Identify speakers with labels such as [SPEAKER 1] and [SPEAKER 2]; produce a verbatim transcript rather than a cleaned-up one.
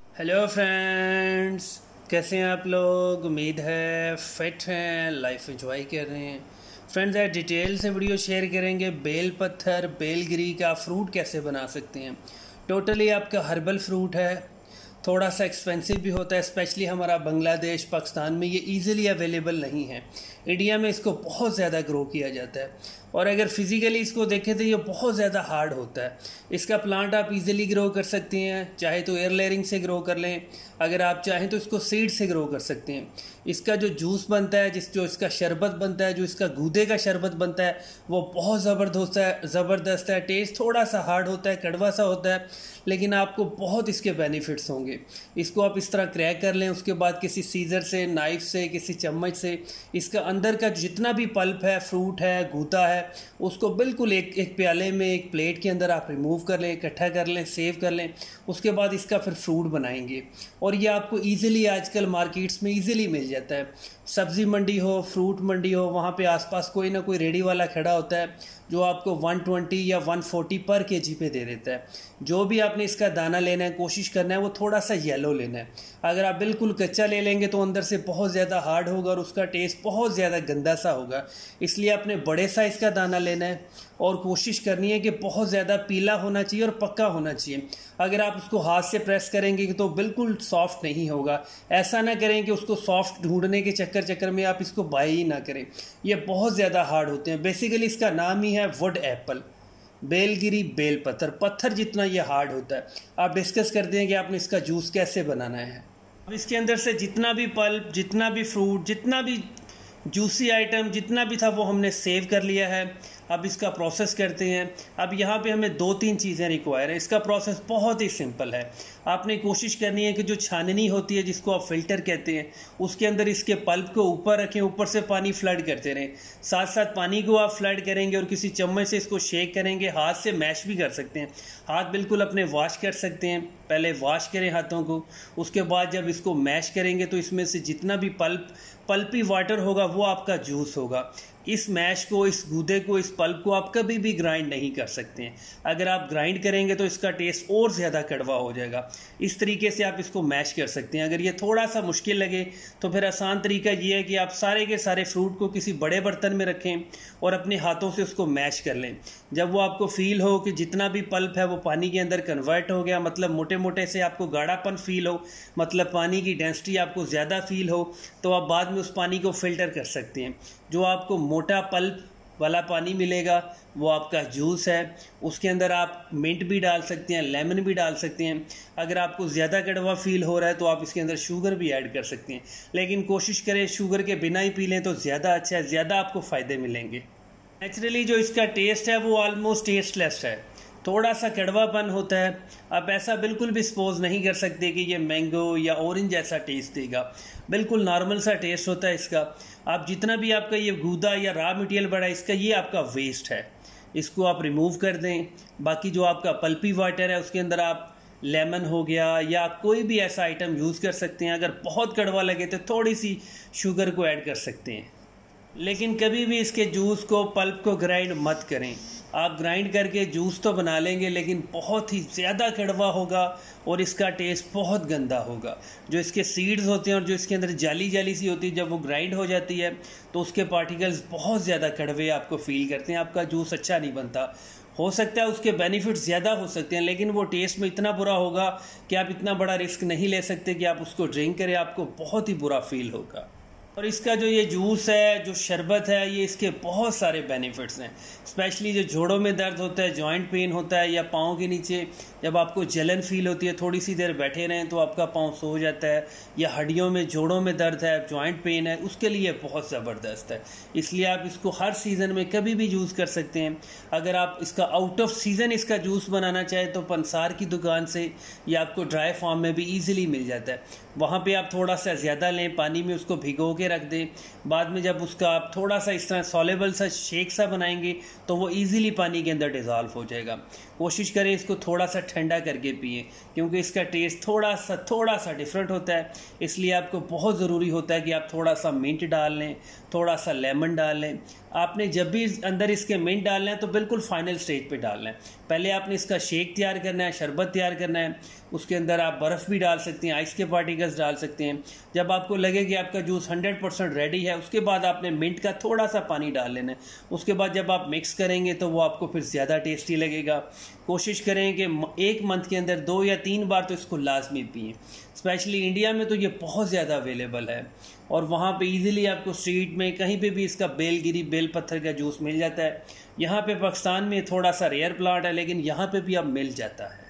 [SPEAKER 1] Hello friends, कैसे हैं आप लोग। उम्मीद है फिट हैं, लाइफ एंजॉय कर रहे हैं। फ्रेंड्स, आज डिटेल से वीडियो शेयर करेंगे बेल पत्थर बेलगिरी का फ्रूट कैसे बना सकते हैं। टोटली आपका हर्बल फ्रूट है, थोड़ा सा एक्सपेंसिव भी होता है। स्पेशली हमारा बांग्लादेश पाकिस्तान में ये इजीली अवेलेबल नहीं है। इंडिया में इसको बहुत ज़्यादा ग्रो किया जाता है और अगर फिज़िकली इसको देखें तो ये बहुत ज़्यादा हार्ड होता है। इसका प्लांट आप इजीली ग्रो कर सकते हैं, चाहे तो एयर लेयरिंग से ग्रो कर लें, अगर आप चाहें तो इसको सीड से ग्रो कर सकते हैं। इसका जो जूस बनता है, जिस जो इसका शरबत बनता है, जो इसका गूदे का शरबत बनता है, वो बहुत ज़बरदस्त है ज़बरदस्त है। टेस्ट थोड़ा सा हार्ड होता है, कड़वा सा होता है, लेकिन आपको बहुत इसके बेनिफिट्स होंगे। इसको आप इस तरह क्रैक कर लें, उसके बाद किसी सीजर से, नाइफ से, किसी चम्मच से इसका अंदर का जितना भी पल्प है, फ्रूट है, गूदा है, उसको बिल्कुल एक एक प्याले में, एक प्लेट के अंदर आप रिमूव कर लें, इकट्ठा कर लें, सेव कर लें। उसके बाद इसका फिर फ्रूट बनाएंगे और ये आपको ईज़िली आजकल मार्केट्स में ईज़िली मिल जाता है। सब्ज़ी मंडी हो, फ्रूट मंडी हो, वहाँ पे आसपास कोई ना कोई रेडी वाला खड़ा होता है जो आपको एक सौ बीस या एक सौ चालीस पर केजी पे दे देता है। जो भी आपने इसका दाना लेना है, कोशिश करना है वो थोड़ा सा येलो लेना है। अगर आप बिल्कुल कच्चा ले लेंगे तो अंदर से बहुत ज़्यादा हार्ड होगा और उसका टेस्ट बहुत ज़्यादा गंदा सा होगा। इसलिए आपने बड़े साइज़ का दाना लेना है और कोशिश करनी है कि बहुत ज़्यादा पीला होना चाहिए और पक्का होना चाहिए। अगर आप उसको हाथ से प्रेस करेंगे तो बिल्कुल सॉफ्ट नहीं होगा। ऐसा ना करें कि उसको सॉफ्ट ढूंढने के चक्कर चक्कर में आप इसको बाई ही ना करें, ये बहुत ज़्यादा हार्ड होते हैं। बेसिकली इसका नाम ही है वुड एप्पल, बेलगिरी बेल पत्थर, पत्थर जितना ये हार्ड होता है। आप डिस्कस करते हैं कि आपने इसका जूस कैसे बनाना है। अब इसके अंदर से जितना भी पल्प, जितना भी फ्रूट, जितना भी जूसी आइटम जितना भी था वो हमने सेव कर लिया है। अब इसका प्रोसेस करते हैं। अब यहाँ पे हमें दो तीन चीज़ें रिक्वायर है। इसका प्रोसेस बहुत ही सिंपल है। आपने कोशिश करनी है कि जो छाननी होती है, जिसको आप फिल्टर कहते हैं, उसके अंदर इसके पल्प को ऊपर रखें, ऊपर से पानी फ्लड करते रहें। साथ साथ पानी को आप फ्लड करेंगे और किसी चम्मच से इसको शेक करेंगे। हाथ से मैश भी कर सकते हैं, हाथ बिल्कुल अपने वॉश कर सकते हैं। पहले वॉश करें हाथों को, उसके बाद जब इसको मैश करेंगे तो इसमें से जितना भी पल्प पल्पी वाटर होगा वो आपका जूस होगा। इस मैश को, इस गूदे को, इस पल्प को आप कभी भी ग्राइंड नहीं कर सकते हैं। अगर आप ग्राइंड करेंगे तो इसका टेस्ट और ज़्यादा कड़वा हो जाएगा। इस तरीके से आप इसको मैश कर सकते हैं। अगर ये थोड़ा सा मुश्किल लगे तो फिर आसान तरीका ये है कि आप सारे के सारे फ्रूट को किसी बड़े बर्तन में रखें और अपने हाथों से उसको मैश कर लें। जब वो आपको फील हो कि जितना भी पल्प है वो पानी के अंदर कन्वर्ट हो गया, मतलब मोटे मोटे से आपको गाढ़ापन फील हो, मतलब पानी की डेंसिटी आपको ज़्यादा फील हो, तो आप बाद में उस पानी को फिल्टर कर सकते हैं। जो आपको मोटा पल्प वाला पानी मिलेगा वो आपका जूस है। उसके अंदर आप मिंट भी डाल सकते हैं, लेमन भी डाल सकते हैं। अगर आपको ज़्यादा कड़वा फील हो रहा है तो आप इसके अंदर शुगर भी ऐड कर सकते हैं, लेकिन कोशिश करें शुगर के बिना ही पी लें तो ज़्यादा अच्छा है, ज़्यादा आपको फ़ायदे मिलेंगे। नेचुरली जो इसका टेस्ट है वो ऑलमोस्ट टेस्टलेस है, थोड़ा सा कड़वापन होता है। आप ऐसा बिल्कुल भी सपोज नहीं कर सकते कि ये मैंगो या ऑरेंज जैसा टेस्ट देगा। बिल्कुल नॉर्मल सा टेस्ट होता है इसका। आप जितना भी आपका ये गूदा या रॉ मटेरियल बड़ा है इसका, ये आपका वेस्ट है, इसको आप रिमूव कर दें। बाकी जो आपका पल्पी वाटर है उसके अंदर आप लेमन हो गया या कोई भी ऐसा आइटम यूज़ कर सकते हैं। अगर बहुत कड़वा लगे तो थोड़ी सी शुगर को ऐड कर सकते हैं, लेकिन कभी भी इसके जूस को, पल्प को ग्राइंड मत करें। आप ग्राइंड करके जूस तो बना लेंगे लेकिन बहुत ही ज़्यादा कड़वा होगा और इसका टेस्ट बहुत गंदा होगा। जो इसके सीड्स होते हैं और जो इसके अंदर जाली जाली सी होती है, जब वो ग्राइंड हो जाती है तो उसके पार्टिकल्स बहुत ज़्यादा कड़वे आपको फील करते हैं। आपका जूस अच्छा नहीं बनता। हो सकता है उसके बेनिफिट्स ज़्यादा हो सकते हैं, लेकिन वो टेस्ट में इतना बुरा होगा कि आप इतना बड़ा रिस्क नहीं ले सकते कि आप उसको ड्रिंक करें, आपको बहुत ही बुरा फील होगा। और इसका जो ये जूस है, जो शरबत है, ये इसके बहुत सारे बेनिफिट्स हैं। स्पेशली जो जोड़ों में दर्द होता है, जॉइंट पेन होता है, या पाँव के नीचे जब आपको जलन फील होती है, थोड़ी सी देर बैठे रहें तो आपका पाँव सो जाता है, या हड्डियों में, जोड़ों में दर्द है, जॉइंट पेन है, उसके लिए बहुत ज़बरदस्त है। इसलिए आप इसको हर सीज़न में कभी भी यूज़ कर सकते हैं। अगर आप इसका आउट ऑफ सीज़न इसका जूस बनाना चाहें तो पंसार की दुकान से या आपको ड्राई फॉर्म में भी ईजिली मिल जाता है। वहाँ पे आप थोड़ा सा ज़्यादा लें, पानी में उसको भिगो के रख दें। बाद में जब उसका आप थोड़ा सा इस तरह सॉलेबल सा शेक सा बनाएंगे तो वो इजीली पानी के अंदर डिज़ोल्व हो जाएगा। कोशिश करें इसको थोड़ा सा ठंडा करके पिएं, क्योंकि इसका टेस्ट थोड़ा सा थोड़ा सा डिफरेंट होता है। इसलिए आपको बहुत ज़रूरी होता है कि आप थोड़ा सा मिंट डाल लें, थोड़ा सा लेमन डाल लें। आपने जब भी अंदर इसके मिंट डालना है तो बिल्कुल फाइनल स्टेज पे डालना है। पहले आपने इसका शेक तैयार करना है, शरबत तैयार करना है। उसके अंदर आप बर्फ़ भी डाल सकते हैं, आइस के पार्टिकल्स डाल सकते हैं। जब आपको लगे कि आपका जूस हंड्रेड परसेंट रेडी है, उसके बाद आपने मिंट का थोड़ा सा पानी डाल लेना है। उसके बाद जब आप मिक्स करेंगे तो वो आपको फिर ज़्यादा टेस्टी लगेगा। कोशिश करें कि एक मंथ के अंदर दो या तीन बार तो इसको लाजमी पिएँ। स्पेशली इंडिया में तो ये बहुत ज़्यादा अवेलेबल है और वहाँ पे इजीली आपको स्ट्रीट में कहीं पे भी इसका बेलगिरी बेल पत्थर का जूस मिल जाता है। यहाँ पे पाकिस्तान में थोड़ा सा रेयर प्लांट है, लेकिन यहाँ पे भी अब मिल जाता है।